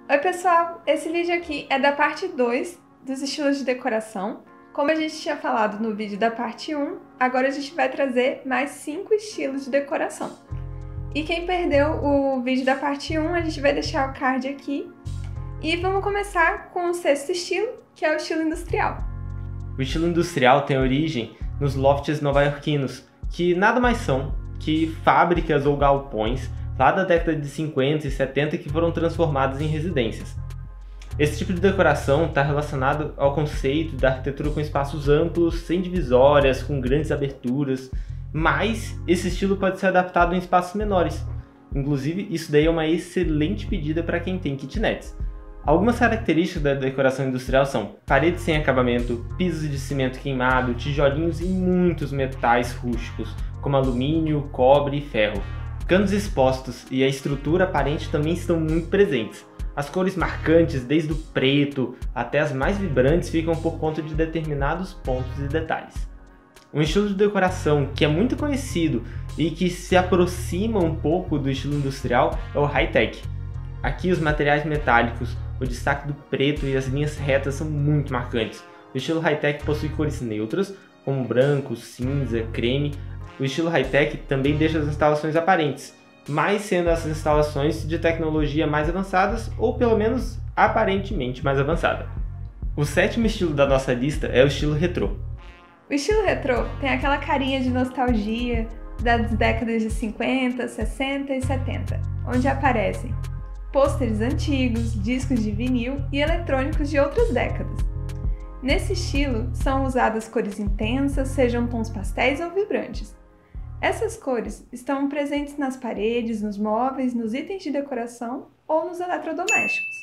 Oi pessoal, esse vídeo aqui é da parte 2 dos estilos de decoração. Como a gente tinha falado no vídeo da parte 1, agora a gente vai trazer mais 5 estilos de decoração. E quem perdeu o vídeo da parte 1, a gente vai deixar o card aqui. E vamos começar com o 6º estilo, que é o estilo industrial. O estilo industrial tem origem nos lofts nova-iorquinos, que nada mais são que fábricas ou galpões lá da década de 50 e 70 que foram transformadas em residências. Esse tipo de decoração está relacionado ao conceito da arquitetura com espaços amplos, sem divisórias, com grandes aberturas, mas esse estilo pode ser adaptado em espaços menores. Inclusive, isso daí é uma excelente pedida para quem tem kitnets. Algumas características da decoração industrial são paredes sem acabamento, pisos de cimento queimado, tijolinhos e muitos metais rústicos, como alumínio, cobre e ferro. Canos expostos e a estrutura aparente também estão muito presentes. As cores marcantes, desde o preto até as mais vibrantes, ficam por conta de determinados pontos e detalhes. Um estilo de decoração que é muito conhecido e que se aproxima um pouco do estilo industrial é o high-tech. Aqui os materiais metálicos, o destaque do preto e as linhas retas são muito marcantes. O estilo high-tech possui cores neutras, como branco, cinza, creme. O estilo high-tech também deixa as instalações aparentes, mas sendo essas instalações de tecnologia mais avançadas ou pelo menos aparentemente mais avançada. O 7º estilo da nossa lista é o estilo retrô. O estilo retrô tem aquela carinha de nostalgia das décadas de 50, 60 e 70, onde aparecem pôsteres antigos, discos de vinil e eletrônicos de outras décadas. Nesse estilo, são usadas cores intensas, sejam tons pastéis ou vibrantes. Essas cores estão presentes nas paredes, nos móveis, nos itens de decoração ou nos eletrodomésticos.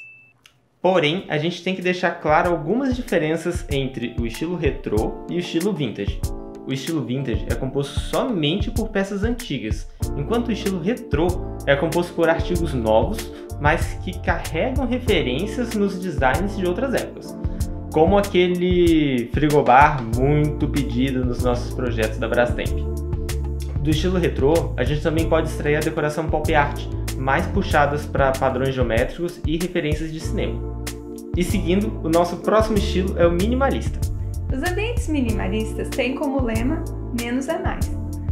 Porém, a gente tem que deixar claro algumas diferenças entre o estilo retrô e o estilo vintage. O estilo vintage é composto somente por peças antigas, enquanto o estilo retrô é composto por artigos novos, mas que carregam referências nos designs de outras épocas, como aquele frigobar muito pedido nos nossos projetos da Brastemp. Do estilo retrô, a gente também pode extrair a decoração pop art, mais puxadas para padrões geométricos e referências de cinema. E seguindo, o nosso próximo estilo é o minimalista. Os ambientes minimalistas têm como lema menos é mais.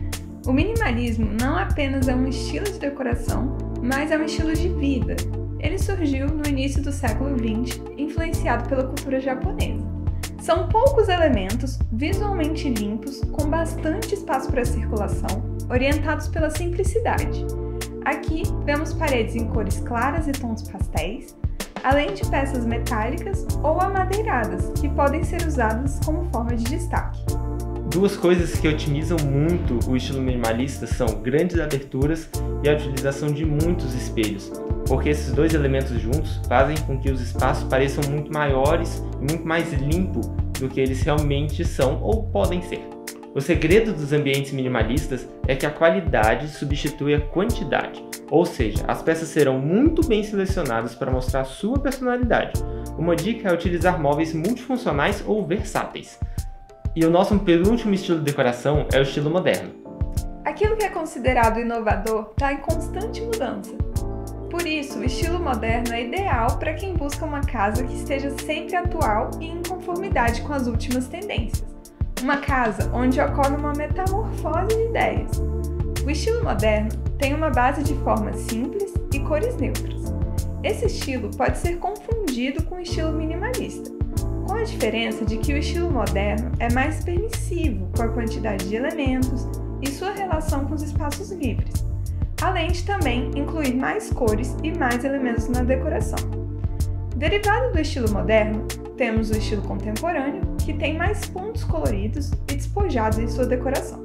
O minimalismo não apenas é um estilo de decoração, mas é um estilo de vida. Ele surgiu no início do século XX, influenciado pela cultura japonesa. São poucos elementos, visualmente limpos, com bastante espaço para circulação, orientados pela simplicidade. Aqui vemos paredes em cores claras e tons pastéis, além de peças metálicas ou amadeiradas, que podem ser usadas como forma de destaque. Duas coisas que otimizam muito o estilo minimalista são grandes aberturas e a utilização de muitos espelhos, porque esses dois elementos juntos fazem com que os espaços pareçam muito maiores e muito mais limpos do que eles realmente são ou podem ser. O segredo dos ambientes minimalistas é que a qualidade substitui a quantidade, ou seja, as peças serão muito bem selecionadas para mostrar sua personalidade. Uma dica é utilizar móveis multifuncionais ou versáteis. E o nosso penúltimo estilo de decoração é o estilo moderno. Aquilo que é considerado inovador está em constante mudança. Por isso, o estilo moderno é ideal para quem busca uma casa que esteja sempre atual e em conformidade com as últimas tendências. Uma casa onde ocorre uma metamorfose de ideias. O estilo moderno tem uma base de formas simples e cores neutras. Esse estilo pode ser confundido com o estilo minimalista, com a diferença de que o estilo moderno é mais permissivo com a quantidade de elementos e sua relação com os espaços livres, além de também incluir mais cores e mais elementos na decoração. Derivado do estilo moderno, temos o estilo contemporâneo, que tem mais pontos coloridos e despojados em sua decoração.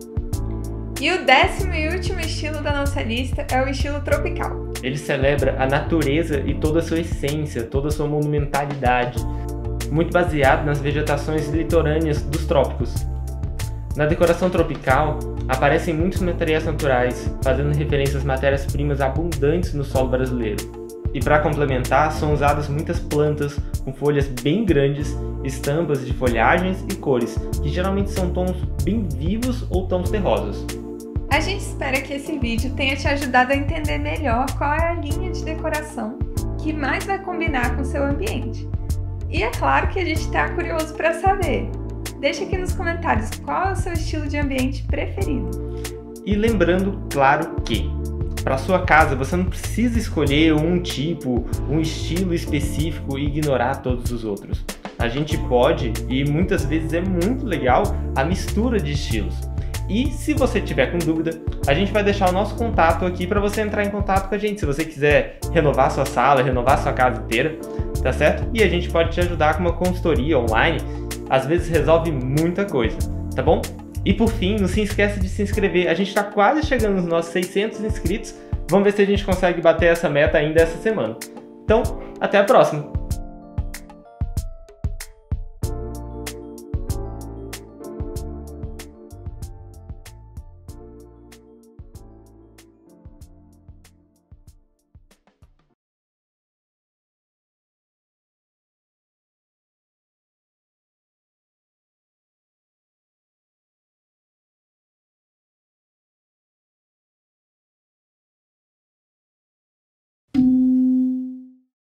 E o 10º e último estilo da nossa lista é o estilo tropical. Ele celebra a natureza e toda a sua essência, toda a sua monumentalidade, muito baseado nas vegetações litorâneas dos trópicos. Na decoração tropical, aparecem muitos materiais naturais, fazendo referência às matérias-primas abundantes no solo brasileiro. E para complementar, são usadas muitas plantas com folhas bem grandes, estampas de folhagens e cores, que geralmente são tons bem vivos ou tons terrosos. A gente espera que esse vídeo tenha te ajudado a entender melhor qual é a linha de decoração que que mais vai combinar com o seu ambiente. E é claro que a gente está curioso para saber. Deixa aqui nos comentários qual é o seu estilo de ambiente preferido. E lembrando, claro que para sua casa você não precisa escolher um tipo, um estilo específico e ignorar todos os outros. A gente pode, e muitas vezes é muito legal, a mistura de estilos. E se você tiver com dúvida, a gente vai deixar o nosso contato aqui para você entrar em contato com a gente. Se você quiser renovar sua sala, renovar sua casa inteira, tá certo? E a gente pode te ajudar com uma consultoria online. Às vezes resolve muita coisa, tá bom? E por fim, não se esqueça de se inscrever. A gente está quase chegando nos nossos 600 inscritos. Vamos ver se a gente consegue bater essa meta ainda essa semana. Então, até a próxima!